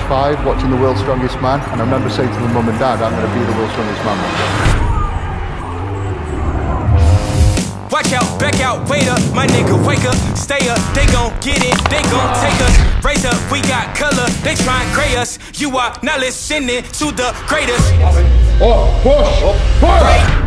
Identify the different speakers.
Speaker 1: 5 watching The World's Strongest Man, and I remember saying to my mum and dad, I'm going to be the world's strongest man one day.
Speaker 2: Watch out, back out, wait up, my nigga, wake up, stay up, they gon' get it, they gon' take us, raise up, we got color, they try and gray us, you are not listening to the greatest.
Speaker 1: Oh, push, push!